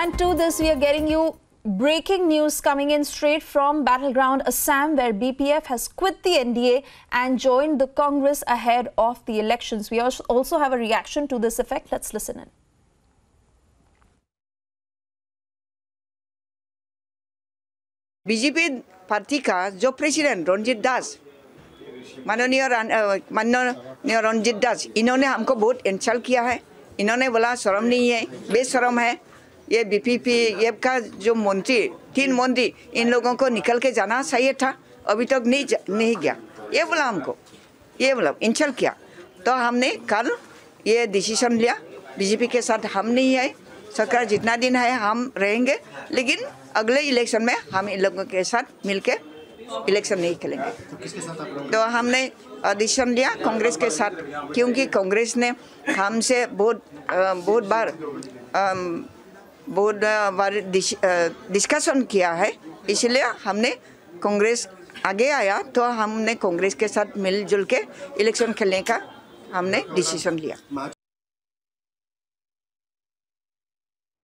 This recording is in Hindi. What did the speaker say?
And to this, we are getting you breaking news coming in straight from Battleground Assam, where BPF has quit the NDA and joined the Congress ahead of the elections. We also have a reaction to this effect. Let's listen in. BJP party का जो प्रेसिडेंट रंजीत दास, माननीय रंजीत दास, इन्होंने हमको बहुत इंसल्ट किया है। इन्होंने बोला शर्म नहीं है, बेशरम है। ये बीपीपी ये का जो मंत्री, 3 मंत्री, इन लोगों को निकल के जाना चाहिए था, अभी तक नहीं गया। ये बोला हमको, ये बोला इंसल्ट किया। तो हमने कल ये डिसीजन लिया, बीजेपी के साथ हम नहीं है, सरकार जितना दिन है हम रहेंगे, लेकिन अगले इलेक्शन में हम इन लोगों के साथ मिलके इलेक्शन नहीं खेलेंगे। तो हमने डिसीजन लिया कांग्रेस के साथ, क्योंकि कांग्रेस ने हमसे बहुत बार डिस्कशन किया है, इसलिए हमने कांग्रेस आगे आया, तो हमने कांग्रेस के साथ मिलजुल के इलेक्शन खेलने का हमने डिसीजन लिया।